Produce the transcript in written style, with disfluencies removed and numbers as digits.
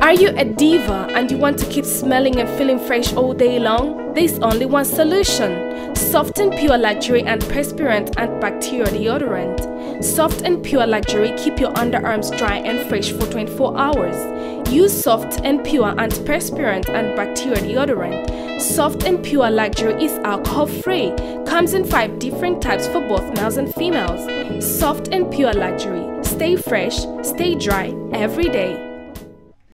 Are you a diva and you want to keep smelling and feeling fresh all day long? There's only one solution. Soft and Pure Luxury Antiperspirant Antibacterial Deodorant. Soft and Pure Luxury keep your underarms dry and fresh for 24 hours. Use Soft and Pure Antiperspirant Antibacterial Deodorant. Soft and Pure Luxury is alcohol-free. Comes in 5 different types for both males and females. Soft and Pure Luxury. Stay fresh, stay dry every day.